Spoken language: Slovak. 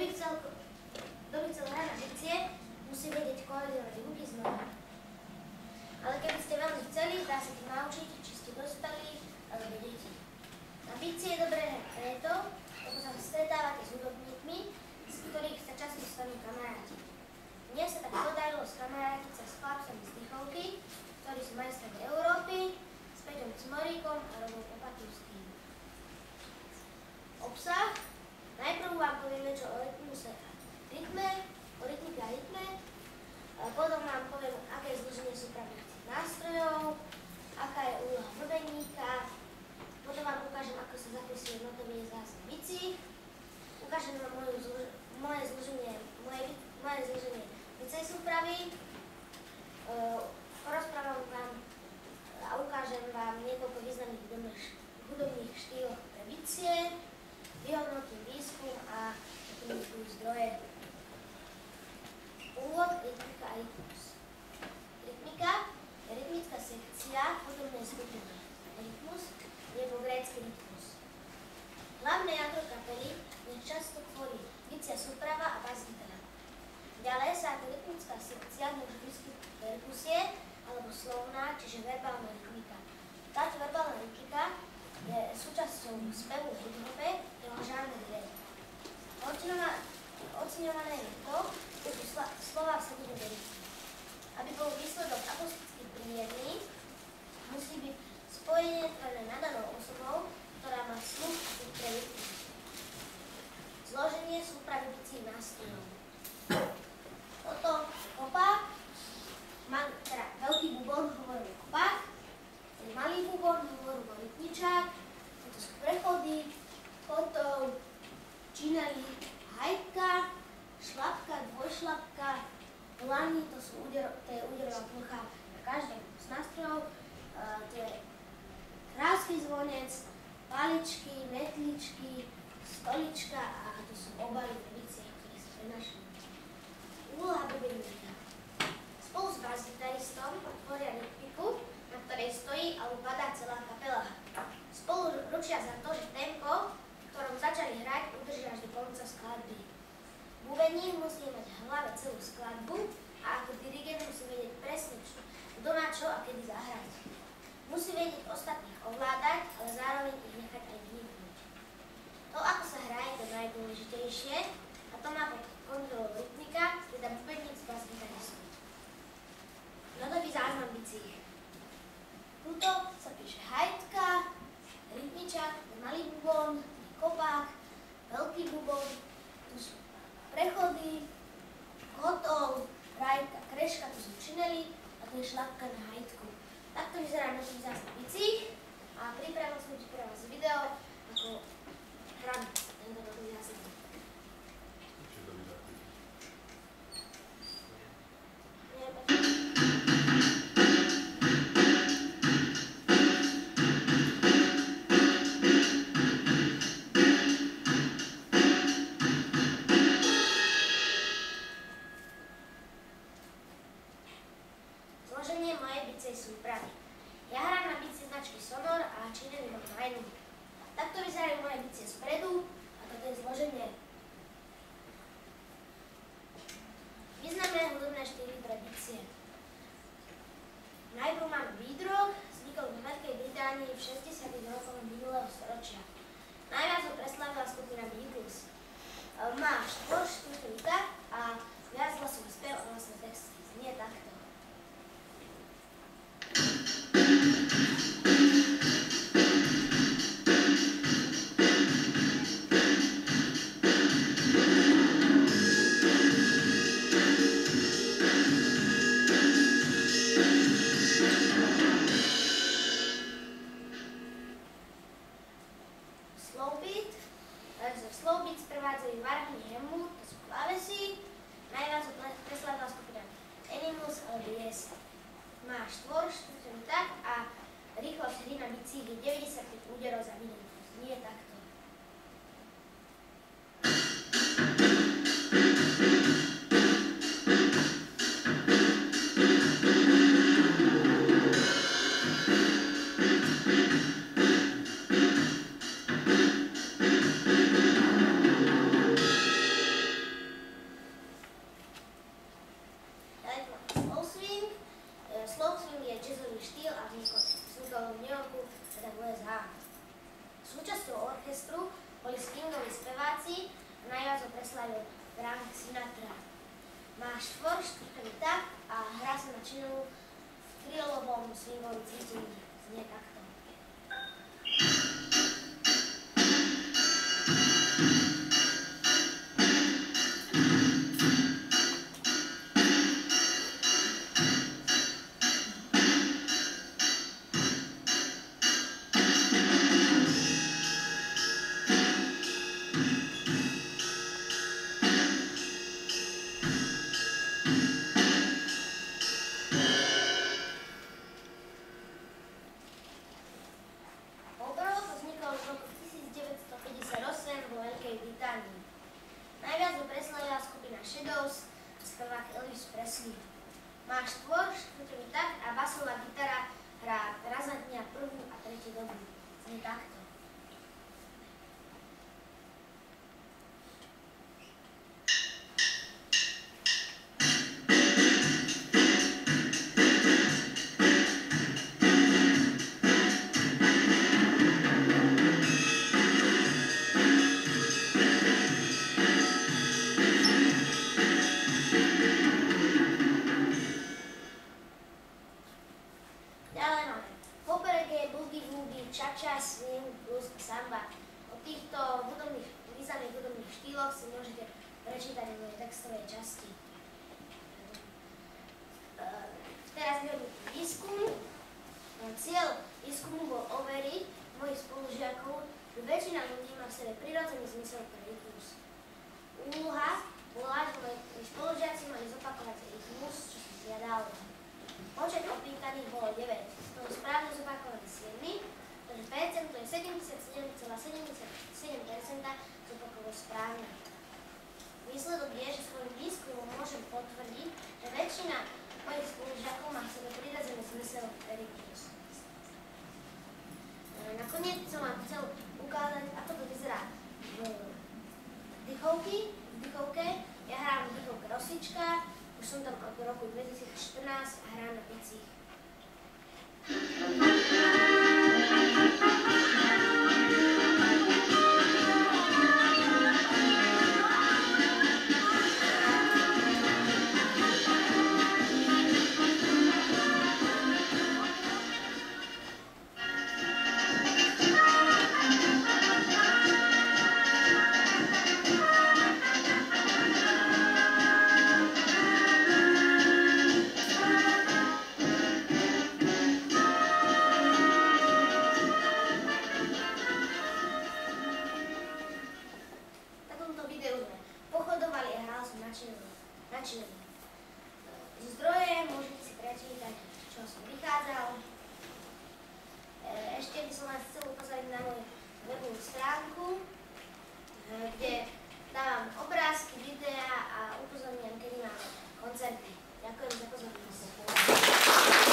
Kto by chcel hrať na bicie, musí vedieť koordinovať ruky s nohami. Ale keby ste veľmi chceli, dá sa to naučiť, či ste dospelí alebo deti. Na bicie je dobré hrať preto, lebo sa stretávate s hudobníkmi, z ktorých sa často stanú kamaráti. Mne sa tak podarilo skamarátiť sa s chlapcami z Dychovky, ktorí sú majstrami Európy, s Peťom Cmoríkom a Robom Opatúským. Obsah. Najprv vám poviem niečo o rytme, o rytmike a rytme, potom vám poviem, aké je zloženie súpravných nástrojov, aká je úloha bubeníka, potom vám ukážem, ako sa zapisuje notový záznam bicí, ukážem vám moje zloženie bicej súpravy, porozprávam vám a ukážem vám niekoľko významných hudobných štýlov pre bicie, vyhodnotím výskum a doplním zdroje. Úvod, rytmika a rytmus. Rytmika je rytmická sekcia hudobnej skupiny. Rytmus je po grécky rytmus. Hlavné jadro kapely je často tvorí bicia súprava a bas-gitara. Ďalej sa ako rytmická sekcia môže vyskytnúť perkusie alebo slovná, čiže verbálna rytmika. Táto verbálna rytmika je súčasťou spevu v hip-hope, jeho žánr je. Oceňované je to, že slová sa budú veriť. Aby bol výsledok akusticky príjemný, musí byť spojenie tvorené nadanou osobou, ktorá má sluch pre rytmus. Zloženie súpravy bicích nástrojov. Toto je kopák, teda veľký bubon hovoríme kopák, malý bubon hovoríme rytmičák, toto sú prechody, kotov, činely, hajtka, šlapka, dvojšlapka, lani, to je úderová plocha na každém z nástrojov, to je krásky zvonec, paličky, metličky, stolička a to sú obaly pre bicie, ktoré sa prenášajú. Úloha bubeníka. Spolu s bas-gitaristom tvoria rytmiku, na ktorej stojí alebo padá celá kapela. Spolu ručia za to, že tempo, v ktorom začali hrať, udrží až do konca skladby. Bubeník musí mať v hlave celú skladbu a ako dirigent musí vedieť presne, kto má čo a kedy zahrať. Musí vedieť ostatných ovládať, ale zároveň ich nechať aj vniknúť. To, ako sa hrá, je to najdôležitejšie a to má pod kontrolou rytmika, teda bubeník s bas-gitaristom. Notový záznam bicí. Tuto sa píše hajtka, rytmičák, malý bubon, kopák, veľký bubon, tu sú prechody, kotov, rajka, kreška, tu sú činely a tu je šlapka na hajtku. Takto vyzerá notový záznam bicí a pripravil som ti pre vás video, ako hrám tento notový záznam. Zloženie mojej bicej súpravy. Ja hrám na bicie značky Sonor a činely mám na jednu. Takto vyzerajú moje bicie spredu a toto je zloženie. Významné hudobné štýly pre bicie. Najprv mám beat-rock, vznikol vo Veľkej Británii v 60. rokoch minulého storočia. Najviac ho preslávila skupina Beatles. Má štvorštvrtový takt a viachlasový spev a vlastné texty. Znie takto. Slow beat sprevádzajú varhny hemu, to sú klávesy. Najviac ho preslávila skupina Animals alebo Yes. Má štvorštvrtový takt a rýchlosť hry na bicích je 95 úderov za minútu. Nie takto. Súčasťou orchestru boli swingoví speváci a najviac ho preslavil Frank Sinatra. Má štvorštvrtový takt a hrá sa na činu v trilovom swingovom cítení. Znie takto. Najviac ho preslavila skupina Shadows a spevák Elvis Presley. Má štvorštvrtový takt a basová gitara hrá razantne prvú a tretiu dobu. Znie takto. Ďalej máme pop, reggae, boogie, woogie, cha-cha, swing, blues a samba. O týchto významných hudobných štýloch si môžete prečítať v mojej textovej časti. Teraz vyhodím výskum. Cieľ výskumu bol overiť mojich spolužiakov, že väčšina ľudí má v sebe prirodzený zmysel pre rytmus. Úloha bola, že moji spolužiaci mali zopakovať rytmus, čo som zjadal. Počet opýtaných bolo 9, z toho správne zopakovali 7, takže percento je 77,77% zopakovalo správne. Výsledok je, že svojím výskumom môžem potvrdiť, že väčšina mojich spolužiakov má v sebe prirodzený zmysel pre rytmus. Nakoniec som vám chcel ukázať, ako to vyzerá v dýchovke. Ja hrám v dýchovke Rosička. Už som tam od roku 2014 a hrám na bicích. Načinení. Zdroje môžete si prečítať, čo som vychádzal. Ešte by som vás chcel upozorniť na moju webovú stránku, kde dávam obrázky, videá a upozorňujem, kedy máme koncerty. Ďakujem za pozornosť.